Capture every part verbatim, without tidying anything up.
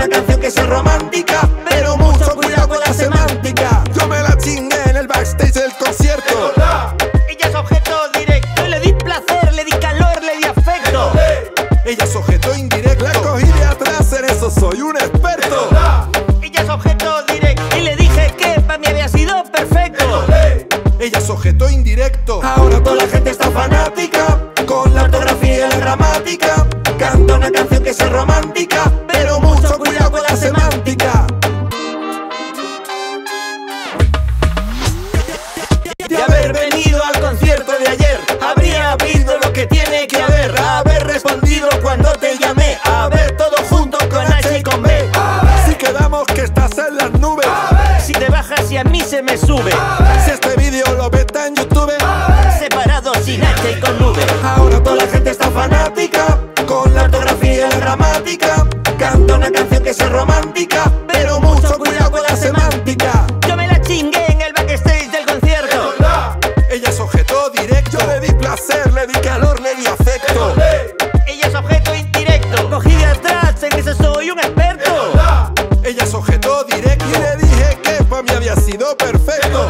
una canción que sea romántica, pero mucho cuidado con la semántica. Yo me la chingué en el backstage del concierto. Ella es objeto directo, le di placer, le di calor, le di afecto. Ella es objeto indirecto, la cogí de atrás, en eso soy un experto. Ella es objeto directo, y le dije que para mí había sido perfecto. Ella es objeto indirecto. Ahora toda la gente está fanática con la ortografía y la gramática. Canta una canción que sea romántica, pero mucho cuidado con la semántica. De haber venido al concierto de ayer, habría habido lo que tiene que haber. Haber respondido cuando te llamé, haber todo junto con H y con B. Si quedamos que estás en las nubes, Si te bajas y a mí se me sube, si este vídeo lo ves en YouTube, separado sin H y con nube. Ahora toda la gente está fanática con la ortografía y la gramática. Canta una canción que sea romántica, pero mucho cuidado con la semántica. Yo me la chingué en el backstage del concierto. ella es objeto directo. Yo le di placer, le di calor, le di afecto. Ella es objeto indirecto, cogí de atrás, en eso soy un experto. Ella es objeto directo, y le dije que para mí había sido perfecto.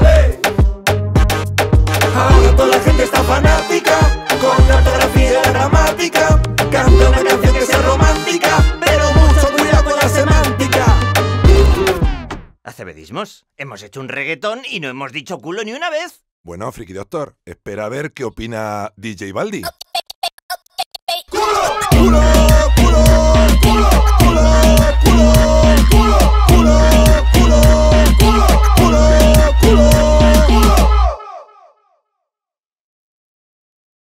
Ahora toda la gente está fanática con la ortografía y la gramática. Canta una canción que sea romántica, pero mucho cuidado con la semántica. ¿Acebedismos? Hemos hecho un reggaetón y no hemos dicho culo ni una vez. Bueno, Friki Doctor, espera a ver qué opina D J Baldi. ¡Culo!